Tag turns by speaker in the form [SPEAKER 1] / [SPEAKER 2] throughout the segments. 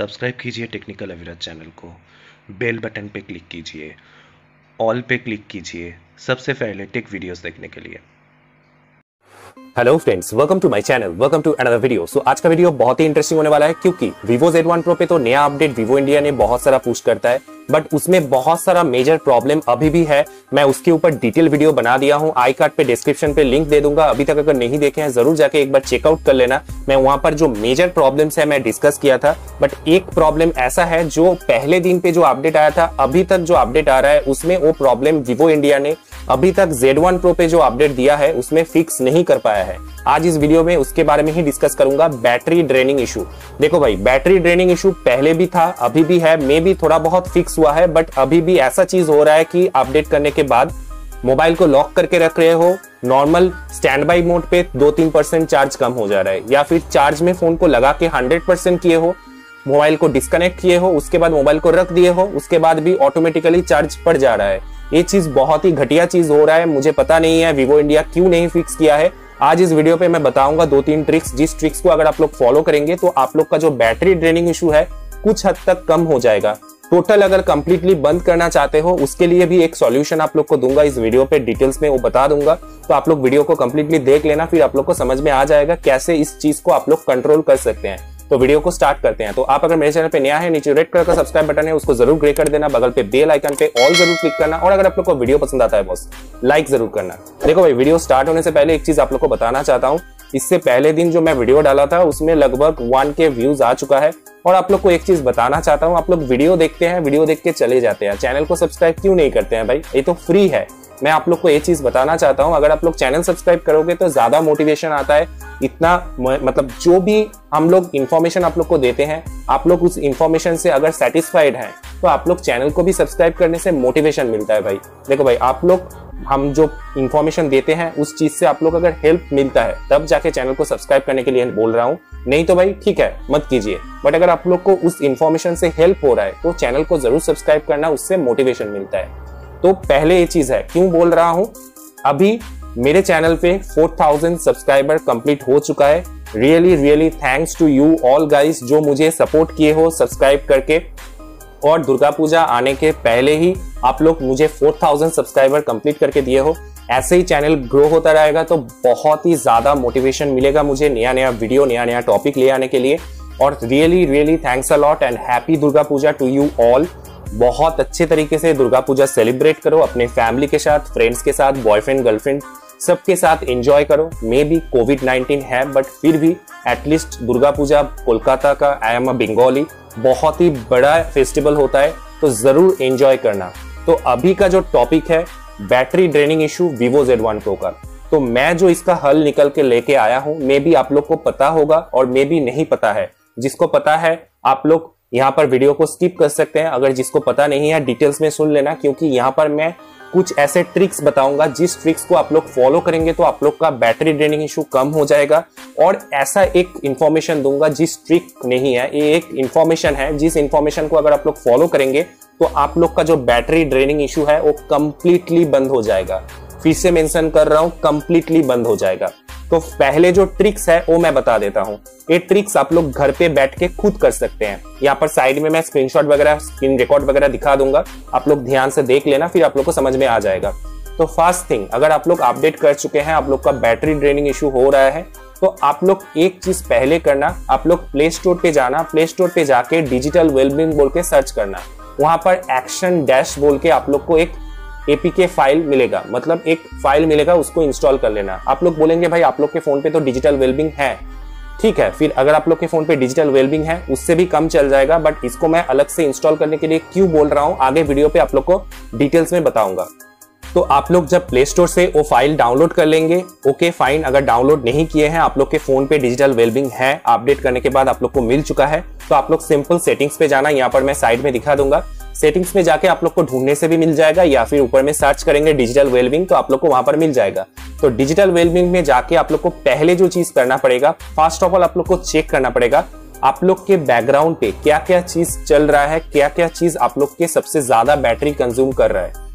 [SPEAKER 1] Subscribe कीजिए technical Avirat channel को, bell button पे क्लिक कीजिए, ऑल पे क्लिक कीजिए सबसे पहले टेक वीडियोस देखने के लिए।
[SPEAKER 2] Hello friends, welcome to my channel, welcome to another video. So आज का वीडियो बहुत ही इंटरेस्टिंग होने वाला है क्योंकि Vivo Z1 Pro पे तो नया अपडेट Vivo इंडिया ने बहुत सारा पुश करता है, बट उसमें बहुत सारा मेजर प्रॉब्लम अभी भी है। मैं उसके ऊपर डिटेल वीडियो बना दिया हूं, आई कार्ड पे डिस्क्रिप्शन पे लिंक दे दूंगा। अभी तक अगर नहीं देखे हैं जरूर जाके एक बार चेकआउट कर लेना। मैं वहां पर जो मेजर प्रॉब्लम्स है मैं डिस्कस किया था, बट एक प्रॉब्लम ऐसा है जो पहले दिन पे जो अपडेट आया था, अभी तक जो अपडेट आ रहा है उसमें वो प्रॉब्लम Vivo इंडिया ने अभी तक Z1 Pro पे जो अपडेट दिया है उसमें फिक्स नहीं कर पाया है। आज इस वीडियो में उसके बारे में ही डिस्कस करूंगा। बैटरी ड्रेनिंग इशू, देखो भाई, बैटरी ड्रेनिंग इशू पहले भी था, अभी भी है, मे भी थोड़ा बहुत फिक्स हुआ है, बट अभी भी ऐसा चीज हो रहा है कि अपडेट करने के बाद मोबाइल को लॉक करके रख रहे हो, नॉर्मल स्टैंड बाई मोड पे 2-3% चार्ज कम हो जा रहा है, या फिर चार्ज में फोन को लगा के 100% किए हो, मोबाइल को डिस्कनेक्ट किए हो, उसके बाद मोबाइल को रख दिए हो, उसके बाद भी ऑटोमेटिकली चार्ज पड़ जा रहा है। ये चीज बहुत ही घटिया चीज हो रहा है। मुझे पता नहीं है Vivo इंडिया क्यों नहीं फिक्स किया है। आज इस वीडियो पे मैं बताऊंगा 2-3 ट्रिक्स, जिस ट्रिक्स को अगर आप लोग फॉलो करेंगे तो आप लोग का जो बैटरी ड्रेनिंग इशू है कुछ हद तक कम हो जाएगा। टोटल अगर कंप्लीटली बंद करना चाहते हो उसके लिए भी एक सॉल्यूशन आप लोग को दूंगा इस वीडियो पे, डिटेल्स में वो बता दूंगा। तो आप लोग वीडियो को कंप्लीटली देख लेना, फिर आप लोग को समझ में आ जाएगा कैसे इस चीज को आप लोग कंट्रोल कर सकते हैं। तो वीडियो को स्टार्ट करते हैं। तो आप अगर मेरे चैनल पे नया है, नीचे रेड कलर का सब्सक्राइब बटन है उसको जरूर ग्रे कर देना, बगल पे बेल आइकन पे ऑल जरूर क्लिक करना, और अगर आप लोग को वीडियो पसंद आता है बॉस लाइक जरूर करना। देखो भाई, वीडियो स्टार्ट होने से पहले एक चीज आप लोग को बताना चाहता हूँ। इससे पहले दिन जो मैं वीडियो डाला था उसमें लगभग 1K व्यूज आ चुका है, और आप लोग को एक चीज बताना चाहता हूँ। आप लोग वीडियो देखते हैं, वीडियो देख के चले जाते हैं, चैनल को सब्सक्राइब क्यों नहीं करते हैं भाई? ये तो फ्री है। मैं आप लोग को ये चीज बताना चाहता हूं, अगर आप लोग चैनल सब्सक्राइब करोगे तो ज्यादा मोटिवेशन आता है। इतना मतलब जो भी हम लोग इंफॉर्मेशन आप लोग को देते हैं, आप लोग उस इंफॉर्मेशन से अगर सेटिस्फाइड हैं तो आप लोग चैनल को भी सब्सक्राइब करने से मोटिवेशन मिलता है भाई। देखो भाई, आप लोग हम जो इंफॉर्मेशन देते हैं उस चीज से आप लोग अगर हेल्प मिलता है तब जाके चैनल को सब्सक्राइब करने के लिए बोल रहा हूँ, नहीं तो भाई ठीक है मत कीजिए। बट अगर आप लोग को उस इंफॉर्मेशन से हेल्प हो रहा है तो चैनल को जरूर सब्सक्राइब करना, उससे मोटिवेशन मिलता है। तो पहले ये चीज है, क्यों बोल रहा हूं, अभी मेरे चैनल पे 4000 सब्सक्राइबर कंप्लीट हो चुका है। Really thanks to you all guys जो मुझे सपोर्ट किए हो सब्सक्राइब करके, और दुर्गा पूजा आने के पहले ही आप लोग मुझे 4000 सब्सक्राइबर कंप्लीट करके दिए हो। ऐसे ही चैनल ग्रो होता रहेगा तो बहुत ही ज्यादा मोटिवेशन मिलेगा मुझे नया वीडियो, नया टॉपिक ले आने के लिए। और really thanks a lot and happy Durga Puja to you all. बहुत अच्छे तरीके से दुर्गा पूजा सेलिब्रेट करो, अपने फैमिली के साथ, फ्रेंड्स के साथ, बॉयफ्रेंड गर्लफ्रेंड सबके साथ एंजॉय करो। मे बी कोविड-19 है, बट फिर भी एटलीस्ट दुर्गा पूजा कोलकाता का, आई एम अ बंगाली, बहुत ही बड़ा फेस्टिवल होता है, तो जरूर एंजॉय करना। तो अभी का जो टॉपिक है battery draining issue Vivo Z1 Pro का, तो मैं जो इसका हल निकल के लेके आया हूं, मे बी आप लोग को पता होगा और मे बी नहीं पता है। जिसको पता है आप लोग यहाँ पर वीडियो को स्किप कर सकते हैं, अगर जिसको पता नहीं है डिटेल्स में सुन लेना, क्योंकि यहाँ पर मैं कुछ ऐसे ट्रिक्स बताऊंगा जिस ट्रिक्स को आप लोग फॉलो करेंगे तो आप लोग का बैटरी ड्रेनिंग इशू कम हो जाएगा। और ऐसा एक इंफॉर्मेशन दूंगा जिस ट्रिक नहीं है, ये एक इंफॉर्मेशन है जिस इंफॉर्मेशन को अगर आप लोग फॉलो करेंगे तो आप लोग का जो बैटरी ड्रेनिंग इशू है वो कंप्लीटली बंद हो जाएगा। फिर से मेंशन कर रहा हूं, कंप्लीटली बंद हो जाएगा। तो पहले जो ट्रिक्स है वो मैं बता देता हूं। ये ट्रिक्स आप लोग घर पे बैठ के खुद कर सकते हैं। यहाँ पर साइड में मैं स्क्रीनशॉट वगैरह, स्क्रीन रिकॉर्ड वगैरह दिखा दूंगा, आप लोग ध्यान से देख लेना, फिर आप लोग को समझ में आ जाएगा। तो फर्स्ट थिंग, अगर आप लोग अपडेट कर चुके हैं, आप लोग का बैटरी ड्रेनिंग इशू हो रहा है, तो आप लोग एक चीज पहले करना, आप लोग प्ले स्टोर पे जाना, प्ले स्टोर पे जाके डिजिटल वेलबींग बोल के सर्च करना। वहां पर एक्शन डैश बोल के आप लोग को एक APK फाइल मिलेगा, मतलब एक फाइल मिलेगा, उसको इंस्टॉल कर लेना। आप लोग बोलेंगे भाई आप लोग के फोन पे तो डिजिटल वेलबींग है, ठीक है, फिर अगर आप लोग के फोन पे डिजिटल वेलबींग है उससे भी कम चल जाएगा, बट इसको मैं अलग से इंस्टॉल करने के लिए क्यों बोल रहा हूं आगे वीडियो पे आप लोग को डिटेल्स में बताऊंगा। तो आप लोग जब प्ले स्टोर से वो फाइल डाउनलोड कर लेंगे, ओके फाइन। अगर डाउनलोड नहीं किए हैं, आप लोग के फोन पे डिजिटल वेलबींग है, अपडेट करने के बाद आप लोग को मिल चुका है, तो आप लोग सिंपल सेटिंग्स पे जाना, यहाँ पर मैं साइड में दिखा दूंगा। सेटिंग्स में जाके आप लोग को ढूंढने से भी मिल जाएगा, या फिर ऊपर में सर्च करेंगे डिजिटल वेलबींग तो आप लोग को वहां पर मिल जाएगा। तो डिजिटल वेलबींग में जाके आप लोग को पहले जो चीज करना पड़ेगा, फर्स्ट ऑफ ऑल आप लोग को चेक करना पड़ेगा आप लोग के बैकग्राउंड पे क्या क्या चीज चल रहा है, क्या क्या चीज आप लोग के सबसे ज्यादा बैटरी कंज्यूम कर रहा है।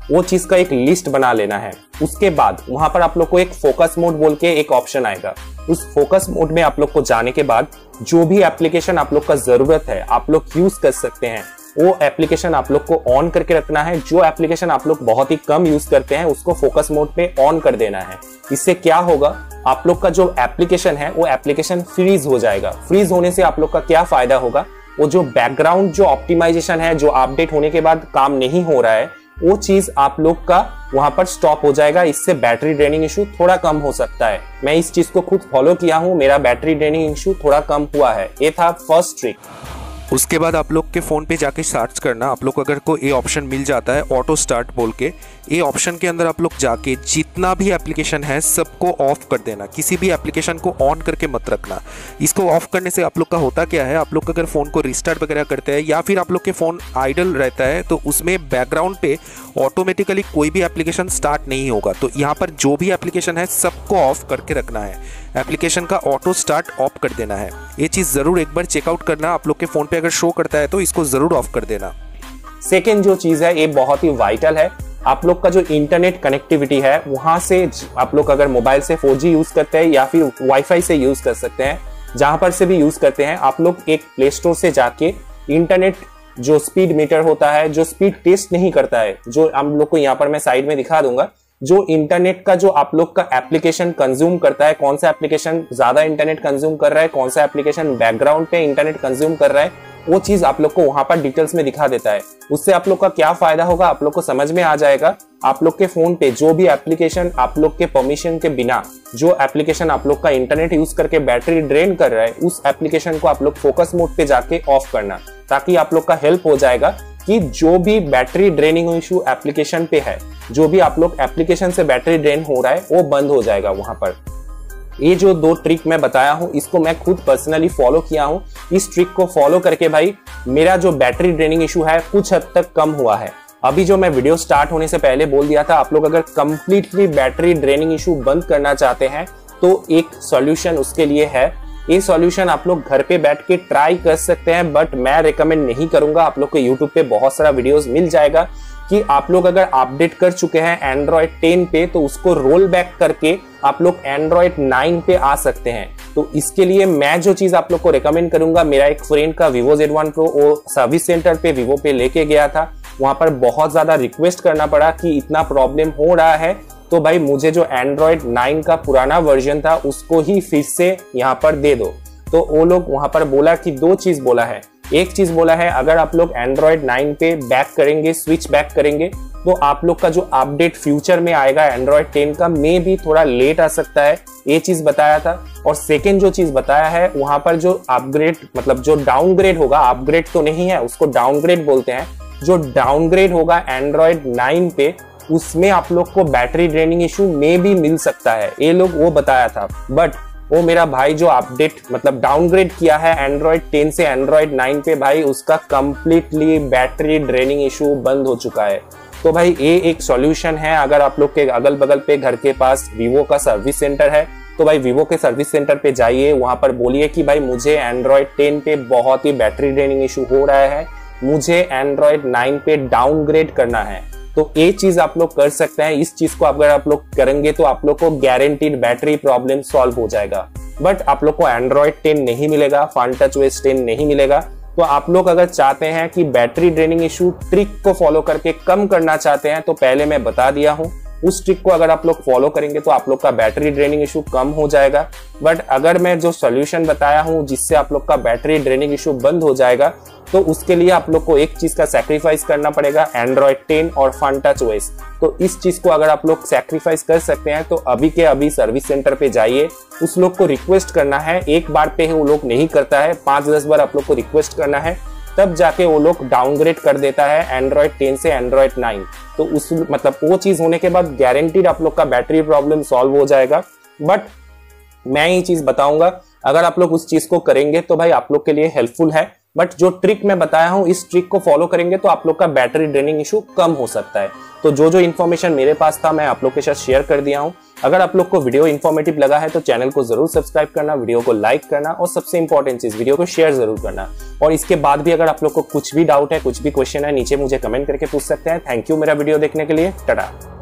[SPEAKER 2] वो चीज का एक लिस्ट बना लेना है। उसके बाद वहां पर आप लोग को एक फोकस मोड बोल के एक ऑप्शन आएगा। उस फोकस मोड में आप लोग को जाने के बाद जो भी एप्लीकेशन आप लोग का जरूरत है आप लोग यूज कर सकते हैं, वो एप्लीकेशन आप लोग को ऑन करके रखना है। जो एप्लीकेशन आप लोग बहुत ही कम यूज करते हैं उसको फोकस मोड पे ऑन कर देना है। इससे क्या होगा, आप लोग का जो एप्लीकेशन है वो एप्लीकेशन फ्रीज हो जाएगा। फ्रीज होने से आप लोग का क्या फायदा होगा, वो जो बैकग्राउंड जो ऑप्टिमाइजेशन है जो अपडेट होने के बाद काम नहीं हो रहा है वो चीज आप लोग का वहां पर स्टॉप हो जाएगा। इससे बैटरी ड्रेनिंग इशू थोड़ा कम हो सकता है। मैं इस चीज को खुद फॉलो किया हूं, मेरा बैटरी ड्रेनिंग इशू थोड़ा कम हुआ है। ये था फर्स्ट ट्रिक।
[SPEAKER 3] उसके बाद आप लोग के फ़ोन पे जाके सर्च करना, आप लोग को अगर कोई ये ऑप्शन मिल जाता है ऑटो स्टार्ट बोल के, ये ऑप्शन के अंदर आप लोग जाके जितना भी एप्लीकेशन है सबको ऑफ कर देना। किसी भी एप्लीकेशन को ऑन करके मत रखना। इसको ऑफ करने से आप लोग का होता क्या है, आप लोग अगर फ़ोन को रिस्टार्ट वगैरह करते हैं या फिर आप लोग के फ़ोन आइडल रहता है तो उसमें बैकग्राउंड पे ऑटोमेटिकली कोई भी एप्लीकेशन स्टार्ट नहीं होगा। तो यहाँ पर जो भी एप्लीकेशन है सबको ऑफ करके रखना है, एप्लीकेशन का ऑटो स्टार्ट ऑफ कर देना है। ये चीज़ ज़रूर एक बार चेकआउट करना। आप लोग के फ़ोन पे अगर शो करता है तो इसको ज़रूर ऑफ कर देना।
[SPEAKER 2] सेकेंड जो चीज है ये बहुत ही वाइटल है। आप लोग का जो इंटरनेट कनेक्टिविटी है वहां से आप लोग अगर मोबाइल से 4G यूज करते हैं या फिर वाईफाई से यूज कर सकते हैं, जहां पर से भी यूज करते हैं आप लोग एक प्ले स्टोर से जाके इंटरनेट जो स्पीड मीटर होता है, जो स्पीड टेस्ट नहीं करता है, जो हम लोग को यहाँ पर मैं साइड में दिखा दूंगा, जो इंटरनेट का जो आप लोग का एप्लीकेशन कंज्यूम करता है, कौन सा एप्लीकेशन ज्यादा इंटरनेट कंज्यूम कर रहा है, कौन सा एप्लीकेशन बैकग्राउंड पे इंटरनेट कंज्यूम कर रहा है, वो चीज आप लोग को वहां पर डिटेल्स में दिखा देता है। उससे आप लोग का क्या फायदा होगा आप लोग को समझ में आ जाएगा। आप लोग के फोन पे जो भी एप्लीकेशन आप लोग के परमिशन के बिना जो एप्लीकेशन आप लोग का इंटरनेट यूज करके बैटरी ड्रेन कर रहा है, उस एप्लीकेशन को आप लोग फोकस मोड पे जाके ऑफ करना, ताकि आप लोग का हेल्प हो जाएगा कि जो भी बैटरी ड्रेनिंग इशू एप्लीकेशन पे है, जो भी आप लोग एप्लीकेशन से बैटरी ड्रेन हो रहा है वो बंद हो जाएगा वहां पर। ये जो 2 ट्रिक मैं बताया हूं इसको मैं खुद पर्सनली फॉलो किया हूं। इस ट्रिक को फॉलो करके भाई मेरा जो बैटरी ड्रेनिंग इशू है कुछ हद तक कम हुआ है। अभी जो मैं वीडियो स्टार्ट होने से पहले बोल दिया था, आप लोग अगर कंप्लीटली बैटरी ड्रेनिंग इशू बंद करना चाहते हैं तो एक सॉल्यूशन उसके लिए है। ये सॉल्यूशन आप लोग घर पे बैठ के ट्राई कर सकते हैं, बट मैं रिकमेंड नहीं करूंगा। आप लोग को यूट्यूब पे बहुत सारा वीडियोस मिल जाएगा कि आप लोग अगर अपडेट कर चुके हैं एंड्रॉयड 10 पे तो उसको रोल बैक करके आप लोग एंड्रॉयड 9 पे आ सकते हैं। तो इसके लिए मैं जो चीज आप लोग को रिकमेंड करूंगा, मेरा एक फ्रेंड का Vivo Z1 Pro वो सर्विस सेंटर पे विवो पे लेके गया था, वहां पर बहुत ज्यादा रिक्वेस्ट करना पड़ा कि इतना प्रॉब्लम हो रहा है, तो भाई मुझे जो एंड्रॉयड 9 का पुराना वर्जन था उसको ही फिर से यहाँ पर दे दो। तो वो लोग वहां पर बोला कि 2 चीज बोला है। एक चीज बोला है, अगर आप लोग एंड्रॉयड 9 पे बैक करेंगे, स्विच बैक करेंगे, तो आप लोग का जो अपडेट फ्यूचर में आएगा एंड्रॉयड 10 का में भी थोड़ा लेट आ सकता है। ये चीज बताया था। और सेकेंड जो चीज बताया है, वहां पर जो अपग्रेड मतलब जो डाउनग्रेड होगा, अपग्रेड तो नहीं है उसको डाउनग्रेड बोलते हैं, जो डाउनग्रेड होगा एंड्रॉयड 9 पे उसमें आप लोग को बैटरी ड्रेनिंग इशू में भी मिल सकता है। ये लोग वो बताया था। बट वो मेरा भाई जो अपडेट मतलब डाउनग्रेड किया है एंड्रॉयड 10 से एंड्रॉयड 9 पे, भाई उसका कंप्लीटली बैटरी ड्रेनिंग इशू बंद हो चुका है। तो भाई ये एक सॉल्यूशन है। अगर आप लोग के अगल बगल पे घर के पास वीवो का सर्विस सेंटर है तो भाई वीवो के सर्विस सेंटर पे जाइए, वहां पर बोलिए कि भाई मुझे एंड्रॉयड 10 पे बहुत ही बैटरी ड्रेनिंग इशू हो रहा है, मुझे एंड्रॉयड 9 पे डाउनग्रेड करना है। तो ये चीज आप लोग कर सकते हैं। इस चीज को अगर आप लोग करेंगे तो आप लोग को गारंटीड बैटरी प्रॉब्लम सॉल्व हो जाएगा। बट आप लोग को एंड्रॉयड 10 नहीं मिलेगा, FunTouchOS 10 नहीं मिलेगा। तो आप लोग अगर चाहते हैं कि बैटरी ड्रेनिंग इशू ट्रिक को फॉलो करके कम करना चाहते हैं, तो पहले मैं बता दिया हूं, उस ट्रिक को अगर आप लोग फॉलो करेंगे तो आप लोग का बैटरी ड्रेनिंग इशू कम हो जाएगा। बट अगर मैं जो सॉल्यूशन बताया हूं जिससे आप लोग का बैटरी ड्रेनिंग इशू बंद हो जाएगा, तो उसके लिए आप लोग को एक चीज का सैक्रिफाइस करना पड़ेगा, एंड्रॉयड 10 और FunTouchOS। तो इस चीज को अगर आप लोग सैक्रिफाइस कर सकते हैं तो अभी के अभी सर्विस सेंटर पे जाइए, उस लोग को रिक्वेस्ट करना है। एक बार पे वो लोग नहीं करता है, 5-10 बार आप लोग को रिक्वेस्ट करना है, तब जाके वो लोग डाउनग्रेड कर देता है एंड्रॉयड 10 से एंड्रॉयड 9। तो उस मतलब वो चीज होने के बाद गारंटीड आप लोग का बैटरी प्रॉब्लम सॉल्व हो जाएगा। बट मैं ये चीज बताऊंगा, अगर आप लोग उस चीज को करेंगे तो भाई आप लोग के लिए हेल्पफुल है। बट जो ट्रिक मैं बताया हूं, इस ट्रिक को फॉलो करेंगे तो आप लोग का बैटरी ड्रेनिंग इशू कम हो सकता है। तो जो इन्फॉर्मेशन मेरे पास था मैं आप लोग के साथ शेयर कर दिया हूं। अगर आप लोग को वीडियो इन्फॉर्मेटिव लगा है तो चैनल को जरूर सब्सक्राइब करना, वीडियो को लाइक करना और सबसे इंपॉर्टेंट चीज वीडियो को शेयर जरूर करना। और इसके बाद भी अगर आप लोग को कुछ भी डाउट है, कुछ भी क्वेश्चन है, नीचे मुझे कमेंट करके पूछ सकते हैं। थैंक यू मेरा वीडियो देखने के लिए। टाटा।